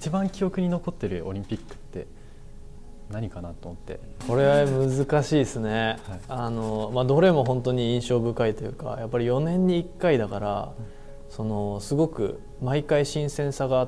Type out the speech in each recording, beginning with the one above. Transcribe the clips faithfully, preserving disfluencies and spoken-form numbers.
一番記憶に残ってるオリンピックって何かなと思って。 これは難しいですね、 はい、 あのまあ、どれも本当に印象深いというか、やっぱりよねんにいっかいだから、うん、そのすごく毎回新鮮さがあって、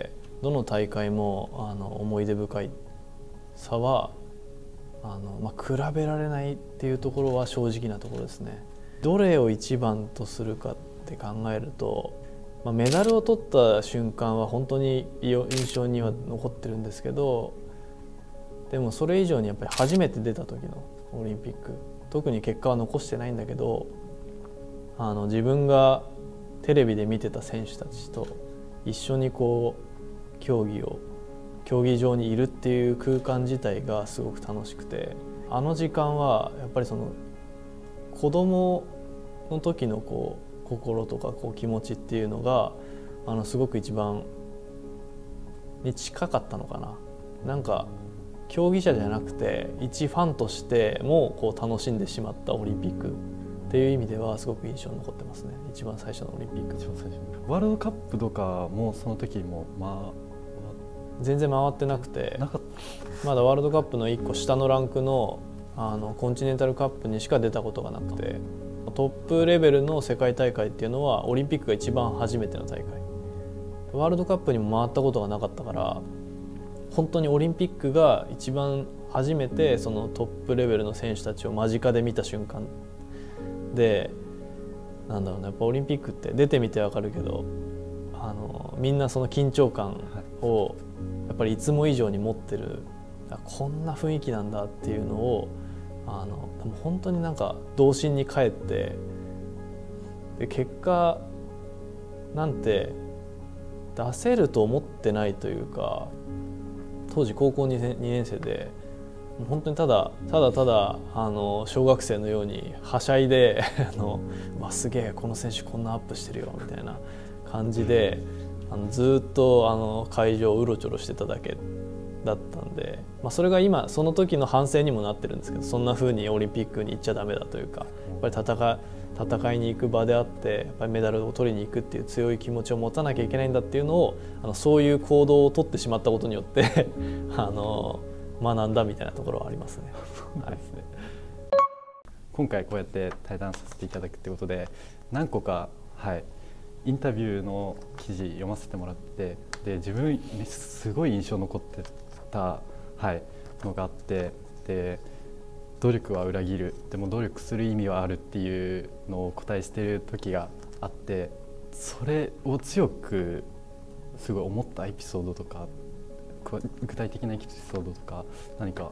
どの大会もあの思い出深いさはあの、まあ、比べられないっていうところは正直なところですね。どれを一番とするかって考えると、まあ、メダルを取った瞬間は本当に印象には残ってるんですけど、でもそれ以上にやっぱり初めて出た時のオリンピック、特に結果は残してないんだけど、あの自分がテレビで見てた選手たちと一緒にこう競技を競技場にいるっていう空間自体がすごく楽しくて、あの時間はやっぱりその子供の時のこう心とかこう気持ちっていうのがあのすごく一番に近かったのかな。なんか競技者じゃなくて一ファンとしてもこう楽しんでしまったオリンピックっていう意味ではすごく印象に残ってますね。一番最初のオリンピック。 一番最初ワールドカップとかもその時もまあ全然回ってなくて、なかったまだワールドカップのいっこ下のランク の, あのコンチネンタルカップにしか出たことがなくて、トップレベルの世界大会っていうのはオリンピックが一番初めての大会、ワールドカップにも回ったことがなかったから、本当にオリンピックが一番初めてそのトップレベルの選手たちを間近で見た瞬間で、なんだろうね、やっぱオリンピックって出てみてわかるけど、あのみんなその緊張感をやっぱりいつも以上に持ってる、こんな雰囲気なんだっていうのをあの本当になんか童心に帰って、で結果なんて出せると思ってないというか、当時高校にねん生で本当にただただただあの小学生のようにはしゃいであのわすげえこの選手こんなアップしてるよみたいな感じで、あのずっとあの会場をうろちょろしてただけだったんで、まあ、それが今その時の反省にもなってるんですけど、そんな風にオリンピックに行っちゃダメだというか、やっぱり戦戦いに行く場であって、やっぱりメダルを取りに行くっていう強い気持ちを持たなきゃいけないんだっていうのを、あのそういう行動を取ってしまったことによってあの学んだみたいなところはありますね。 そうですね。今回こうやって対談させていただくってことで、何個か、はい、インタビューの記事読ませてもらって、で自分にすごい印象残ってた、はい、のがあって、で努力は裏切る、でも努力する意味はあるっていうのを答えしてる時があって、それを強くすごい思ったエピソードとか、具体的なエピソードとか何か。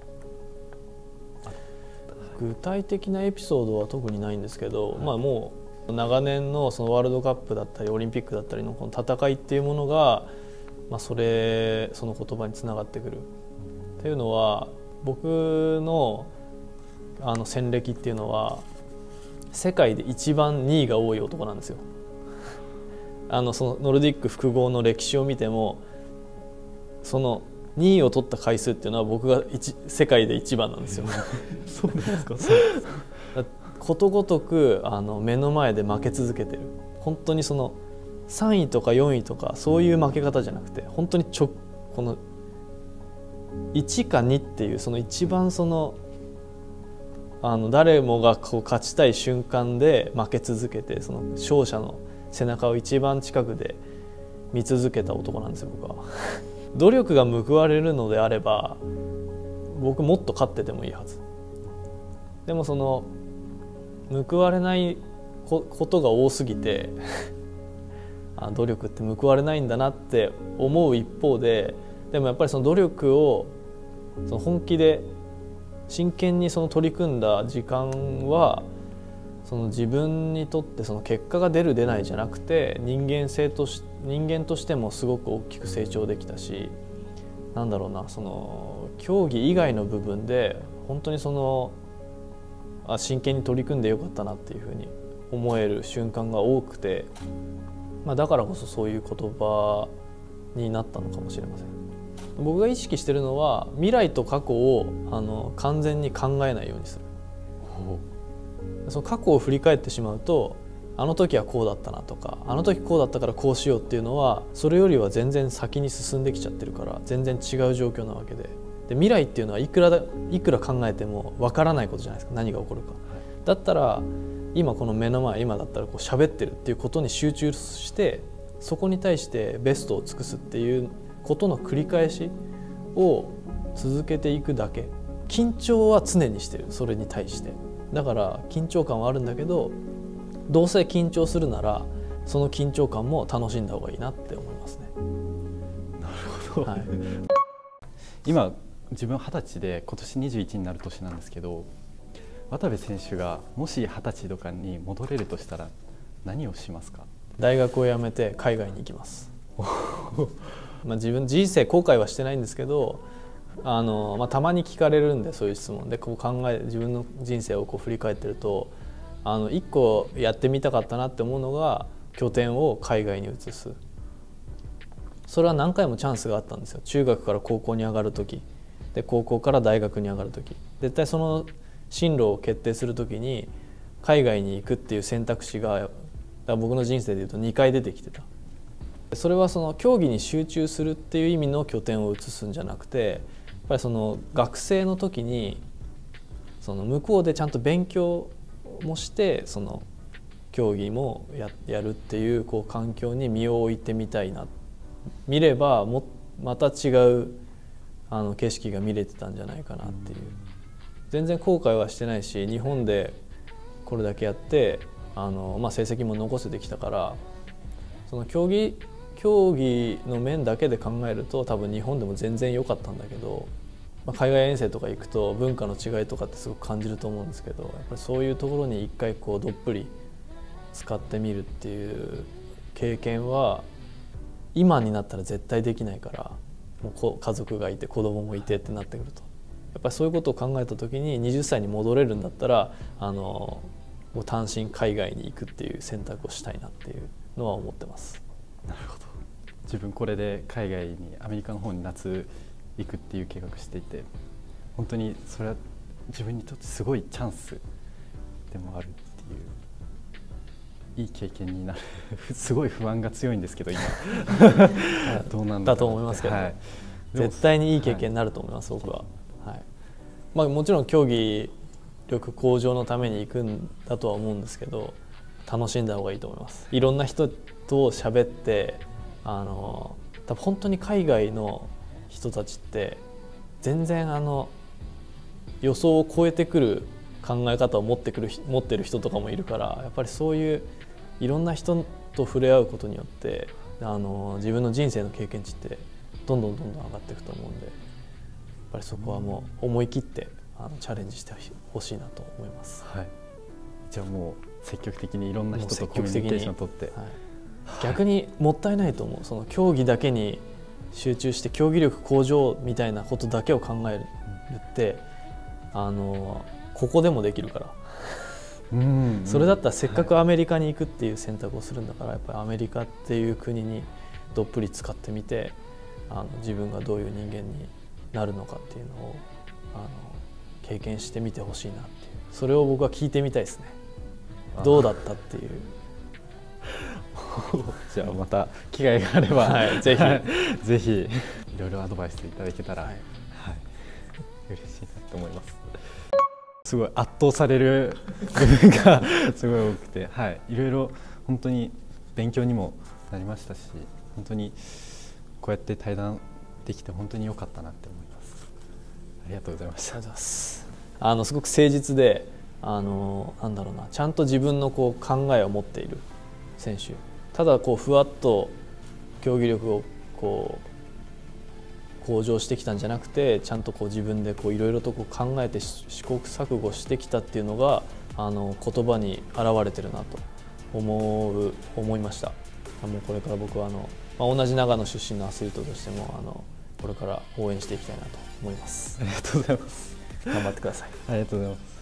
具体的なエピソードは特にないんですけど、はい、まあもう長年のそのワールドカップだったりオリンピックだったりのこの戦いっていうものが、まあ、それその言葉につながってくるっていうのは、僕のあの戦歴っていうのは世界で一番にいが多い男なんですよ。あのそのノルディック複合の歴史を見ても、そのにいを取った回数っていうのは僕が世界で一番なんですよ。 そうですか。 ことごとくあの目の前で負け続けてる。本当にそのさんいとかよんいとかそういう負け方じゃなくて、本当にちょこのいちかにっていうその一番そのあの誰もがこう勝ちたい瞬間で負け続けて、その勝者の背中を一番近くで見続けた男なんですよ、僕は。努力が報われるのであれば僕もっと勝っててもいいはず。でもその報われないことが多すぎてあ、努力って報われないんだなって思う一方で、でもやっぱりその努力をその本気で真剣にその取り組んだ時間は、その自分にとってその結果が出る出ないじゃなくて、人間性とし人間としてもすごく大きく成長できたし、なんだろうな、その競技以外の部分で本当にそのあ真剣に取り組んでよかったなっていうふうに思える瞬間が多くて、まあ、だからこそそういう言葉になったのかもしれません。僕が意識しているのは、未来と過去をあの完全に考えないようにする。その過去を振り返ってしまうと、 あの時はこうだったなとか、あの時こうだったからこうしようっていうのはそれよりは全然先に進んできちゃってるから全然違う状況なわけで、で未来っていうのはいくらだいくら考えてもわからないことじゃないですか、何が起こるか。だったら今この目の前、今だったらこう喋ってるっていうことに集中して、そこに対してベストを尽くすっていうことの繰り返しを続けていくだけ。緊張は常にしてる、それに対して。だから緊張感はあるんだけど、どうせ緊張するならその緊張感も楽しんだ方がいいなって思いますね。 なるほど、はい、今自分はたちで今年にじゅういちになる年なんですけど、渡部選手がもしはたちとかに戻れるとしたら何をしますか？ 大学を辞めて海外に行きますまあ自分人生後悔はしてないんですけど、あの、まあ、たまに聞かれるんで、そういう質問でこう考え自分の人生をこう振り返ってると、あの一個やってみたかったなって思うのが拠点を海外に移す。それは何回もチャンスがあったんですよ。中学から高校に上がる時で、高校から大学に上がる時、絶対その進路を決定する時に海外に行くっていう選択肢が、だから僕の人生でいうとにかい出てきてた。それはその競技に集中するっていう意味の拠点を移すんじゃなくて、やっぱりその学生の時にその向こうでちゃんと勉強もしてその競技も や, やるっていう、こう環境に身を置いてみたいな。見ればもまた違うあの景色が見れてたんじゃないかなっていう。全然後悔はしてないし、日本でこれだけやってあの、まあ、成績も残せてきたから、その競技競技の面だけで考えると多分日本でも全然良かったんだけど、まあ、海外遠征とか行くと文化の違いとかってすごく感じると思うんですけど、やっぱりそういうところに一回こうどっぷり使ってみるっていう経験は今になったら絶対できないから、もうこ家族がいて子供もいてってなってくると、やっぱりそういうことを考えた時にはたちに戻れるんだったら、あのもう単身海外に行くっていう選択をしたいなっていうのは思ってます。 なるほど。自分これで海外にアメリカの方に夏行くっていう計画していて、本当にそれは自分にとってすごいチャンスでもあるっていう、いい経験になるすごい不安が強いんですけど今どうなんだだと思いますけど、はい、絶対にいい経験になると思います、はい、僕は、はいまあ、もちろん競技力向上のために行くんだとは思うんですけど、楽しんだ方がいいと思います。いろんな人と喋って、あの多分本当に海外の人たちって全然あの予想を超えてくる考え方を持ってくる持ってる人とかもいるから、やっぱりそういういろんな人と触れ合うことによってあの自分の人生の経験値ってどんどんどんどん上がっていくと思うんで、やっぱりそこはもう思い切ってあのチャレンジしてほしいなと思います。 はい、じゃあもう積極的にいろんな人とコミュニケーションを取って、はい、 逆にもったいないと思う。その競技だけに集中して競技力向上みたいなことだけを考えるって、うん、あのここでもできるから、うんうん、それだったらせっかくアメリカに行くっていう選択をするんだから、やっぱりアメリカっていう国にどっぷり使ってみて、あの自分がどういう人間になるのかっていうのをあの経験してみてほしいなっていう、それを僕は聞いてみたいですね。どうだったっていう。 じゃあまた機会があれば、 はい、ぜひぜひいろいろアドバイスいただけたら、はいはい、嬉しいなと思います。すごい圧倒される部分がすごい多くて、はい、いろいろ本当に勉強にもなりましたし、本当にこうやって対談できて本当に良かったなって思います。ありがとうございました。 ありがとうございます。あのすごく誠実で、あのなんだろうな、ちゃんと自分のこう考えを持っている選手。ただこうふわっと競技力をこう向上してきたんじゃなくて、ちゃんとこう自分でこういろいろとこう考えて試行錯誤してきたっていうのがあの言葉に表れてるなと思う思いました。もうこれから僕はあの、まあ、同じ長野出身のアスリートとしてもあのこれから応援していきたいなと思います。 ありがとうございます。 頑張ってください。 ありがとうございます。